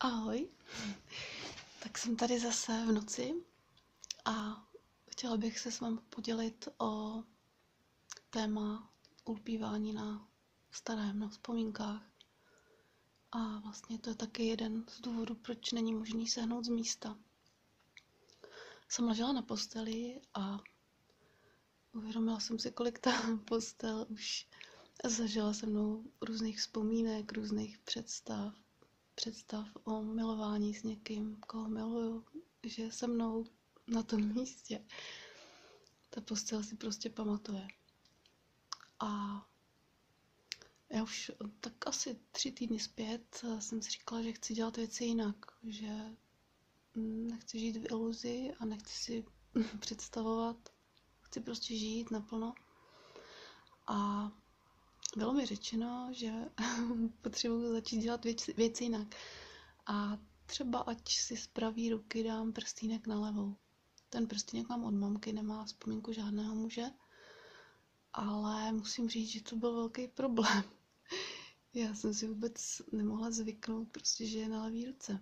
Ahoj, tak jsem tady zase v noci a chtěla bych se s vámi podělit o téma ulpívání na starém, na vzpomínkách. A vlastně to je taky jeden z důvodů, proč není možný sehnout z místa. Jsem ležela na posteli a uvědomila jsem si, kolik ta postel už zažila se mnou různých vzpomínek, různých představ o milování s někým, koho miluju, že je se mnou na tom místě. Ta postel si prostě pamatuje. A já už tak asi 3 týdny zpět jsem si říkala, že chci dělat věci jinak, že nechci žít v iluzi a nechci si představovat, chci prostě žít naplno. A bylo mi řečeno, že potřebuji začít dělat věci jinak. A třeba ať si z pravý ruky dám prstýnek na levou. Ten prstýnek mám od mamky, nemá vzpomínku žádného muže, ale musím říct, že to byl velký problém. Já jsem si vůbec nemohla zvyknout, prostě, že je na levý ruce.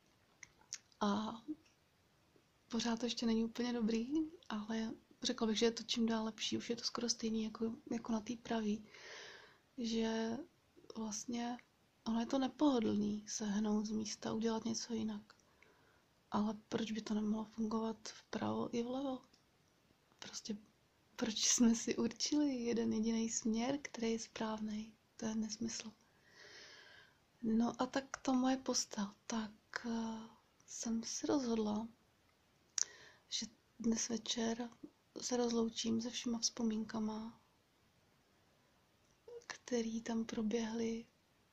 A pořád to ještě není úplně dobrý, ale řekla bych, že je to čím dál lepší. Už je to skoro stejný jako na té pravý. Že vlastně ono je to nepohodlný sehnout z místa, udělat něco jinak. Ale proč by to nemohlo fungovat vpravo i vlevo? Prostě proč jsme si určili jeden jediný směr, který je správný? To je nesmysl. No a tak to moje postel. Tak jsem si rozhodla, že dnes večer se rozloučím se všema vzpomínkama, který tam proběhly,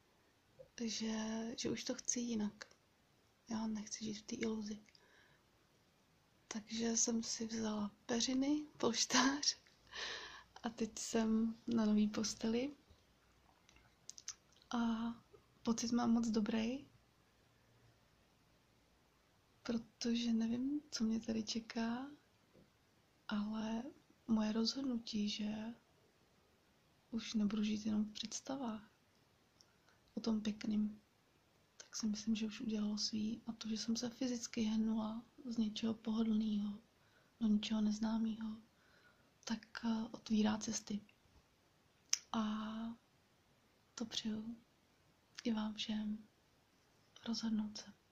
že už to chci jinak. Já nechci žít v té iluzi. Takže jsem si vzala peřiny, polštář a teď jsem na nový posteli. A pocit mám moc dobrý, protože nevím, co mě tady čeká, ale moje rozhodnutí, že už nebudu žít jenom v představách o tom pěkným, tak si myslím, že už udělalo svý. A to, že jsem se fyzicky hnula z něčeho pohodlného do něčeho neznámého, tak otvírá cesty. A to přeju i vám všem rozhodnout se.